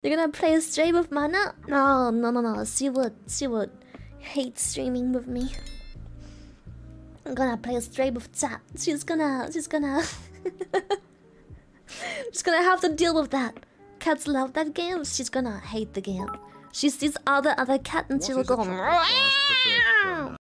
You're gonna play a stream with Mana? No. She would hate streaming with me. I'm gonna play a stream with chat. She's gonna she's gonna have to deal with that. Cats love that game. She's gonna hate the game. She sees other cat and she will go.